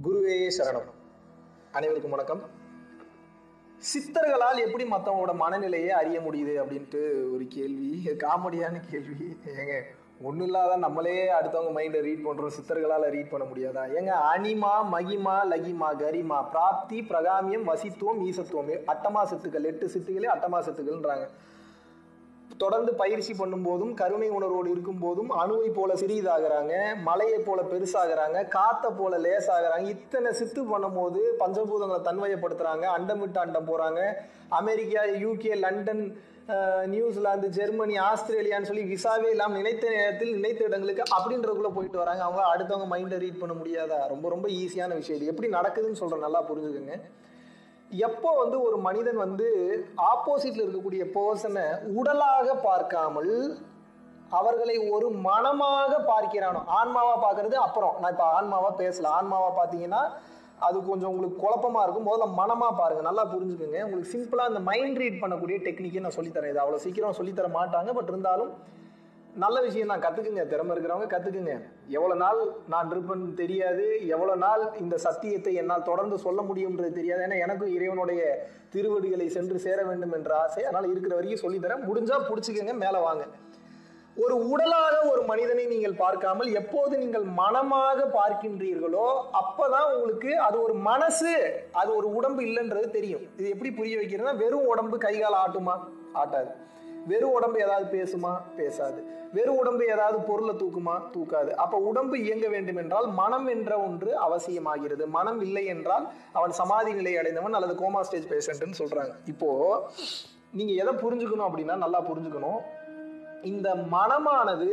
குருவே சரணம். அனைவருக்கும் வணக்கம். சித்தர்களால் எப்படி மற்றவங்களோட மனநிலையை அறிய முடியுது அப்படின்ட்டு ஒரு கேள்வி, காமெடியான கேள்வி. ஏங்க ஒன்றும் இல்லாத நம்மளே அடுத்தவங்க மைண்டை ரீட் பண்ணுறோம், சித்தர்களால் ரீட் பண்ண முடியாதா? ஏங்க அனிமா, மகிமா, லகிமா, கரிமா, பிராப்தி, பிரகாமியம், வசித்துவம், ஈசத்துவம், அட்டமா சித்துக்கள், 8 சித்துக்களே அட்டமா சித்துக்கள்ன்றாங்க. தொடர்ந்து பயிற்சி பண்ணும் போதும் கருணை உணர்வோடு இருக்கும் போதும் அணுவை போல சிறியதாகிறாங்க, மலையை போல பெருசாகிறாங்க, காத்த போல லேசாகிறாங்க. இத்தனை சித்து பண்ணும் போது பஞ்சபூதங்களை தன்மையப்படுத்துறாங்க, அண்டம் விட்டு அண்டம் போறாங்க. America, UK, London, New Zealand, Germany, ஆஸ்திரேலியான்னு சொல்லி விசாவே இல்லாமல் நினைத்த நேரத்தில் நினைத்த இடங்களுக்கு அப்படின்றதுக்குள்ள போயிட்டு வராங்க. அவங்க அடுத்தவங்க மைண்டை ரீட் பண்ண முடியாதா? ரொம்ப ரொம்ப ஈஸியான விஷயம். இது எப்படி நடக்குதுன்னு சொல்றேன், நல்லா புரிஞ்சுக்கோங்க. எப்போ ஒரு மனிதன் ஆப்போசிட்ல இருக்கக்கூடிய பர்சனை உடலாக பார்க்காமல் அவர்களை ஒரு மனமாக பார்க்கிறானோ, ஆன்மாவா பார்க்கறது அப்புறம். நான் இப்ப ஆன்மாவா பேசல. ஆன்மாவா பார்த்தீங்கன்னா அது கொஞ்சம் உங்களுக்கு குழப்பமா இருக்கும். முதல்ல மனமா பாருங்க, நல்லா புரிஞ்சுக்கோங்க. உங்களுக்கு சிம்பிளா இந்த மைண்ட் ரீட் பண்ணக்கூடிய டெக்னிக்கை நான் சொல்லித்தரேன். இது அவ்வளவு சீக்கிரம் சொல்லித்தர மாட்டாங்க, பட் இருந்தாலும் நல்ல விஷயம் தான். கத்துக்குங்க, திறமை இருக்கிறவங்க கத்துக்குங்க. எவ்வளவு நாள் நான் இருப்பேன்னு தெரியாது, எவ்வளவு நாள் இந்த சத்தியத்தை என்னால் தொடர்ந்து சொல்ல முடியும்ன்றது தெரியாது. ஏன்னா எனக்கும் இறைவனுடைய திருவடிகளை சென்று சேர வேண்டும் என்ற ஆசை. அதனால இருக்கிற வரைக்கும் சொல்லித்தரேன். முடிஞ்சா புடிச்சுக்கங்க, மேல வாங்க. ஒரு உடலாக ஒரு மனிதனை நீங்கள் பார்க்காமல் எப்போது நீங்கள் மனமாக பார்க்கின்றீர்களோ அப்பதான் உங்களுக்கு அது ஒரு மனசு, அது ஒரு உடம்பு இல்லைன்றது தெரியும். இது எப்படி புரிய வைக்கிறதுனா, வெறும் உடம்பு கைகால் ஆட்டுமா? ஆட்டாது. வெறும் உடம்பு ஏதாவது பேசுமா? பேசாது. வெறும் உடம்பு ஏதாவது பொருளை தூக்குமா? தூக்காது. அப்ப உடம்பு இயங்க வேண்டும் என்றால் மனம் என்ற ஒன்று அவசியமாகிறது. மனம் இல்லை என்றால் அவன் சமாதி நிலை அடைந்தவன் அல்லது கோமா ஸ்டேஜ் பேஷண்ட்னு சொல்றாங்க. இப்போ நீங்க எதை புரிஞ்சுக்கணும் அப்படின்னா, நல்லா புரிஞ்சுக்கணும். இந்த மனமானது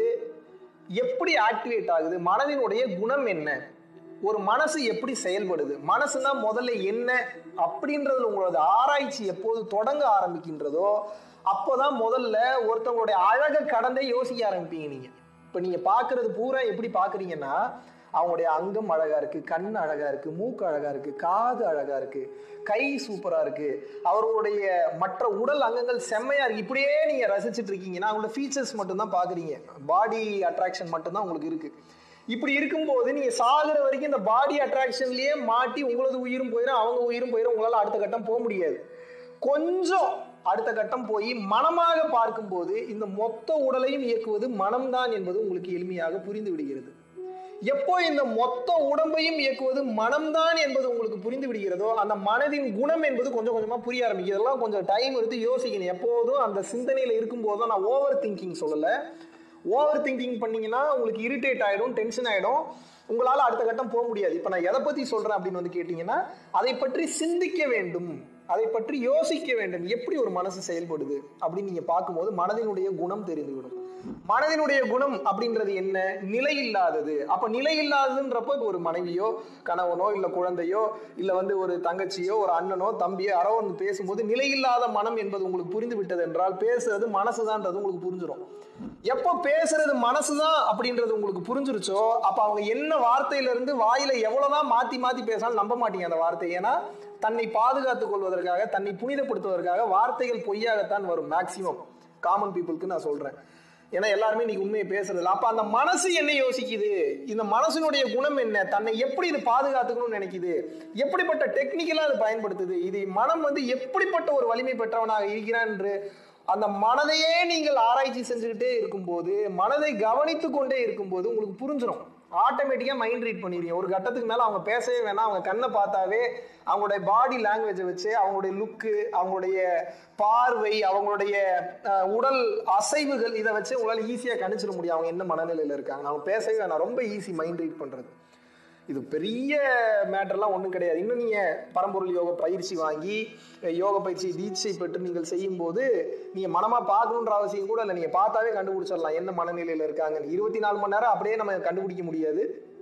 எப்படி ஆக்டிவேட் ஆகுது, மனதினுடைய குணம் என்ன, ஒரு மனசு எப்படி செயல்படுது, மனசுனா முதல்ல என்ன அப்படின்றதுல உங்களோட ஆராய்ச்சி எப்போது தொடங்க ஆரம்பிக்கின்றதோ அப்போதான் முதல்ல ஒருத்தவங்களுடைய அழகை கடந்தே யோசிக்க ஆரம்பிப்பீங்க. நீங்க இப்ப நீங்க பாக்குறது பூரா எப்படி பாக்குறீங்கன்னா, அவங்களுடைய அங்கம் அழகா இருக்கு, கண் அழகா இருக்கு, மூக்கு அழகா இருக்கு, காது அழகா இருக்கு, கை சூப்பரா இருக்கு, அவர்களுடைய மற்ற உடல் அங்கங்கள் செம்மையா இருக்கு. இப்படியே நீங்க ரசிச்சுட்டு இருக்கீங்கன்னா அவங்களோட ஃபீச்சர்ஸ் மட்டும் தான் பாக்குறீங்க, பாடி அட்ராக்ஷன் மட்டும்தான் உங்களுக்கு இருக்கு. இப்படி இருக்கும்போது நீங்க சாகுற வரைக்கும் இந்த பாடி அட்ராக்ஷன்லயே மாட்டி உங்களது உயிரும் போயிடும், அவங்க உயிரும் போயிடும். உங்களால அடுத்த கட்டம் போக முடியாது. கொஞ்சம் அடுத்த கட்டம் போய் மனமாக பார்க்கும்போது இந்த மொத்த உடலையும் இயக்குவது மனம்தான் என்பது உங்களுக்கு எளிமையாக புரிந்து விடுகிறது. எப்போ இந்த மொத்த உடம்பையும் இயக்குவது மனம்தான் என்பது உங்களுக்கு புரிந்து விடுகிறதோ அந்த மனதின் குணம் என்பது கொஞ்சம் கொஞ்சமா புரிய ஆரம்பிக்கும். இதெல்லாம் கொஞ்சம் டைம் எடுத்து யோசிக்கணும். எப்போதும் அந்த சிந்தனையில இருக்கும்போது தான். நான் ஓவர் திங்கிங் சொல்லல. ஓவர் திங்கிங் பண்ணீங்கன்னா உங்களுக்கு இரிட்டேட் ஆயிடும், டென்ஷன் ஆயிடும், உங்களால அடுத்த கட்டம் போக முடியாது. இப்ப நான் எதை பத்தி சொல்றேன் அப்படின்னு கேட்டீங்கன்னா, அதை பற்றி சிந்திக்க வேண்டும், அதை பற்றி யோசிக்க வேண்டும். எப்படி ஒரு மனசு செயல்படுது அப்படின்னு நீங்க பார்க்கும்போது மனதினுடைய குணம் தெரிந்துவிடும். மனதினுடைய குணம் அப்படின்றது என்ன? நிலை இல்லாதது. அப்ப நிலை இல்லாததுன்றப்ப ஒரு மனைவியோ கணவனோ இல்ல குழந்தையோ இல்ல ஒரு தங்கச்சியோ ஒரு அண்ணனோ தம்பியோ யாரோ பேசும்போது நிலையில்லாத மனம் என்பது உங்களுக்கு புரிந்து விட்டது என்றால் பேசுறது மனசுதான்றது உங்களுக்கு புரிஞ்சிடும். எப்போ பேசுறது மனசுதான் அப்படின்றது உங்களுக்கு புரிஞ்சிருச்சோ அப்ப அவங்க என்ன வார்த்தையில இருந்து வாயில எவ்வளவுதான் மாத்தி மாத்தி பேசாலும் நம்ப மாட்டீங்க அந்த வார்த்தை. ஏன்னா தன்னை பாதுகாத்துக் கொள்வதற்காக, தன்னை புனிதப்படுத்துவதற்காக வார்த்தைகள் பொய்யாகத்தான் வரும். மேக்சிமம் காமன் பீப்புளுக்கு நான் சொல்றேன். ஏன்னா எல்லாருமே நீங்க உண்மையை பேசுறது. அப்ப அந்த மனசு என்ன யோசிக்குது, இந்த மனசினுடைய குணம் என்ன, தன்னை எப்படி இது பாதுகாத்துக்கணும்னு நினைக்குது, எப்படிப்பட்ட டெக்னிக்கலா அது பயன்படுத்துது, இது மனம் எப்படிப்பட்ட ஒரு வலிமை பெற்றவனாக இருக்கிறான் என்று அந்த மனதையே நீங்கள் ஆராய்ச்சி செஞ்சுக்கிட்டே இருக்கும்போது, மனதை கவனித்து கொண்டே இருக்கும்போது உங்களுக்கு புரிஞ்சிடும். ஆட்டோமேட்டிக்கா மைண்ட் ரீட் பண்ணிடுறீங்க. ஒரு கட்டத்துக்கு மேல அவங்க பேசவே வேணாம், அவங்க கண்ணை பார்த்தாவே அவங்களுடைய பாடி லாங்குவேஜை வச்சு, அவங்களுடைய லுக்கு, அவங்களுடைய பார்வை, அவங்களுடைய உடல் அசைவுகள், இதை வச்சு உங்களால ஈஸியா கணிச்சிட முடியும் அவங்க என்ன மனநிலையில இருக்காங்க. அவங்க பேசவே வேணாம், ரொம்ப ஈஸி மைண்ட் ரீட் பண்றது. இது பெரிய மேட்டர்லாம் ஒன்றும் கிடையாது. இன்னும் நீங்க பரம்பொருள் யோக பயிற்சி வாங்கி யோக பயிற்சி தீட்சை பெற்று நீங்கள் செய்யும் போது நீங்க மனமா பார்க்கணுன்ற அவசியம் கூட இல்லை. நீங்க பார்த்தாவே கண்டுபிடிச்சிடலாம் என்ன மனநிலையில இருக்காங்க. 24 மணி நேரம் அப்படியே நம்ம கண்டுபிடிக்க முடியாது.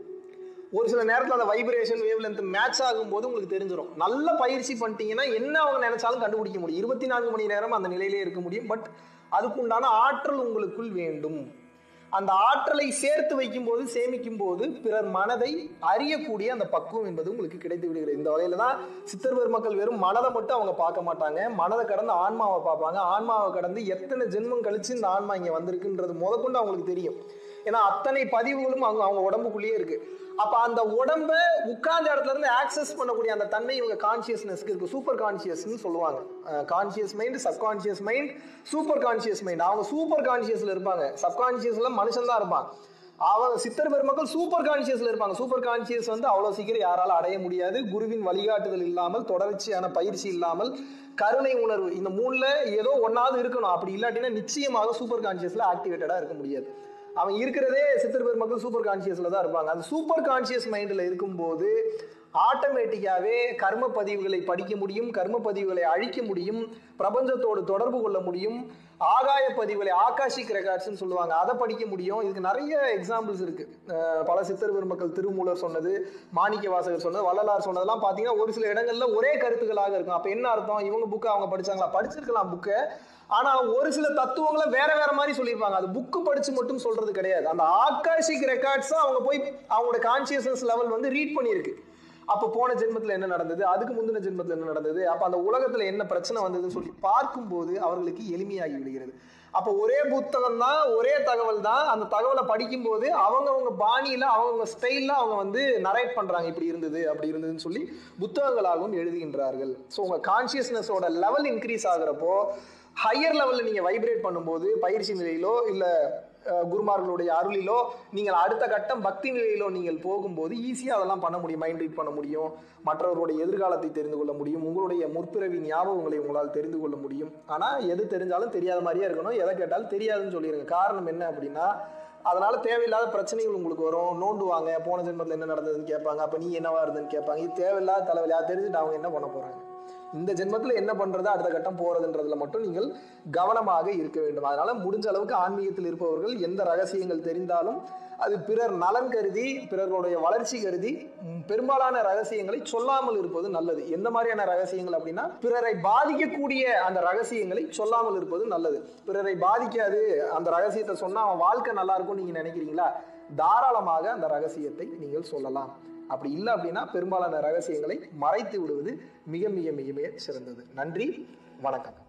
ஒரு சில நேரத்தில் அந்த வைப்ரேஷன் வேவ் லென்த் மேட்ச் ஆகும் போது உங்களுக்கு தெரிஞ்சிடும். நல்ல பயிற்சி பண்ணிட்டீங்கன்னா என்ன அவங்க நினைச்சாலும் கண்டுபிடிக்க முடியும். 24 மணி நேரம் அந்த நிலையிலே இருக்க முடியும். பட் அதுக்குண்டான ஆற்றல் உங்களுக்குள் வேண்டும். அந்த ஆற்றலை சேர்த்து வைக்கும் போது, சேமிக்கும் போது பிறர் மனதை அறியக்கூடிய அந்த பக்குவம் என்பது உங்களுக்கு கிடைத்து விடுகிறது. இந்த வகையில தான் சித்தர் பெருமக்கள் வெறும் மனதை மட்டும் அவங்க பார்க்க மாட்டாங்க, மனதை கடந்து ஆன்மாவை பார்ப்பாங்க. ஆன்மாவை கடந்து எத்தனை ஜென்மம் கழிச்சு இந்த ஆன்மா இங்க வந்திருக்குன்றது முதற்கொண்டு அவங்களுக்கு தெரியும். ஏன்னா அத்தனை பதிவுகளும் அவங்க உடம்புக்குள்ளேயே இருக்கு. அப்ப அந்த உடம்ப உட்கார்ந்த இடத்துல இருந்து ஆக்சஸ் பண்ணக்கூடிய அந்த தன்மை இவங்க கான்சியஸ்னஸ்க்கு இருக்கு. சூப்பர் கான்சியஸ்னு சொல்லுவாங்க. Conscious mind, subconscious mind, super conscious mind. அவங்க சூப்பர் கான்சியஸ்ல இருப்பாங்க. சப்கான்சியஸ்ல மனுஷன் தான் இருப்பான். அவங்க சித்தர் பெருமக்கள் சூப்பர் கான்சியஸ்ல இருப்பாங்க. சூப்பர் கான்சியஸ் அவ்வளவு சீக்கிரம் யாரால அடைய முடியாது. குருவின் வழிகாட்டுதல் இல்லாமல், தொடர்ச்சியான பயிற்சி இல்லாமல், கருணை உணர்வு, இந்த மூணுல ஏதோ ஒன்னாவது இருக்கணும். அப்படி இல்லாட்டினா நிச்சயமாக சூப்பர் கான்சியஸ்ல ஆக்டிவேட்டடா இருக்க முடியாது. அவன் இருக்கிறதே சித்தர் பெருமக்கள் சூப்பர் கான்சியஸ்ல தான் இருப்பாங்க. அந்த சூப்பர் கான்சியஸ் மைண்ட்ல இருக்கும்போது ஆட்டோமேட்டிக்காவே கர்ம பதிவுகளை படிக்க முடியும், கர்ம பதிவுகளை அழிக்க முடியும், பிரபஞ்சத்தோடு தொடர்பு கொள்ள முடியும், ஆகாய பதிவுகளை, ஆகாஷிக் ரெக்கார்ட்ஸ் சொல்லுவாங்க, அதை படிக்க முடியும். இதுக்கு நிறைய எக்ஸாம்பிள்ஸ் இருக்கு. பல சித்தர் பெருமக்கள், திருமூலர் சொன்னது, மாணிக்க வாசகர் சொன்னது, வள்ளலார் சொன்னதெல்லாம் பாத்தீங்கன்னா ஒரு சில இடங்கள்ல ஒரே கருத்துக்களாக இருக்கும். அப்ப என்ன அர்த்தம்? இவங்க புக்கை அவங்க படிச்சாங்களா? படிச்சிருக்கலாம் புக்கை, ஆனா ஒரு சில தத்துவங்களை வேற வேற மாதிரி சொல்லியிருப்பாங்க. அது புக்கு படிச்சு மட்டும் சொல்றது கிடையாது. அந்த ஆகாஷிக் ரெக்கார்ட்ஸ் அவங்க போய் அவங்களோட கான்சியஸ்னஸ் லெவல் ரீட் பண்ணியிருக்கு. அப்ப போன ஜென்மத்துல என்ன நடந்தது, அதுக்கு முந்தின ஜென்மத்துல என்ன நடந்தது, அப்ப அந்த உலகத்துல என்ன பிரச்சனை வந்ததுன்னு சொல்லி பார்க்கும்போது அவர்களுக்கு எளிமையாகி விடுகிறது. அப்ப ஒரே புத்தகம் தான், ஒரே தகவல் தான். அந்த தகவலை படிக்கும் போது அவங்க பாணியில, அவங்க ஸ்டைல்ல அவங்க நரேட் பண்றாங்க, இப்படி இருந்தது அப்படி இருந்ததுன்னு சொல்லி புத்தகங்களாகவும் எழுதுகின்றார்கள். ஸோ உங்க கான்சியஸ்னஸோட லெவல் இன்க்ரீஸ் ஆகுறப்போ, ஹையர் லெவல்ல நீங்க வைப்ரேட் பண்ணும்போது, பயிற்சி நிலையிலோ இல்ல குருமார்களுடைய அருளிலோ நீங்கள் அடுத்த கட்டம் பக்தி நிலையிலோ நீங்கள் போகும்போது ஈஸியாக அதெல்லாம் பண்ண முடியும். மைண்ட் ரீட் பண்ண முடியும், மற்றவர்களுடைய எதிர்காலத்தை தெரிந்து கொள்ள முடியும், உங்களுடைய முற்பிறவி ஞாபகங்களை உங்களால் தெரிந்து கொள்ள முடியும். ஆனால் எது தெரிஞ்சாலும் தெரியாத மாதிரியே இருக்கணும், எதை கேட்டாலும் தெரியாதுன்னு சொல்லிடுங்க. காரணம் என்ன அப்படின்னா, அதனால தேவையில்லாத பிரச்சனைகள் உங்களுக்கு வரும். நோண்டுவாங்க, போன ஜென்மத்தில் என்ன நடந்ததுன்னு கேட்பாங்க, அப்போ நீ என்னவா இருந்ததுன்னு கேட்பாங்க. இது தேவையில்லாத தலைவலி. அதை தெரிஞ்சுட்டு அவங்க என்ன பண்ண போறாங்க? இந்த ஜென்மத்தில் என்ன பண்றது, அடுத்த கட்டம் போறதுன்றதுல மட்டும் நீங்கள் கவனமாக இருக்க வேண்டும். அதனால முடிஞ்ச அளவுக்கு ஆன்மீகத்தில் இருப்பவர்கள் எந்த ரகசியங்கள் தெரிந்தாலும் அது பிறர் நலன் கருதி, பிறர்களுடைய வளர்ச்சி கருதி பெரும்பாலான ரகசியங்களை சொல்லாமல் இருப்பது நல்லது. எந்த மாதிரியான ரகசியங்கள் அப்படின்னா, பிறரை பாதிக்கக்கூடிய அந்த ரகசியங்களை சொல்லாமல் இருப்பது நல்லது. பிறரை பாதிக்காது, அந்த ரகசியத்தை சொன்னா அவன் வாழ்க்கை நல்லா இருக்கும் நீங்க நினைக்கிறீங்களா, தாராளமாக அந்த ரகசியத்தை நீங்கள் சொல்லலாம். அப்படி இல்லை அப்படின்னா பெரும்பாலான ரகசியங்களை மறைத்து விடுவது மிக மிக மிக மிக சிறந்தது. நன்றி, வணக்கம்.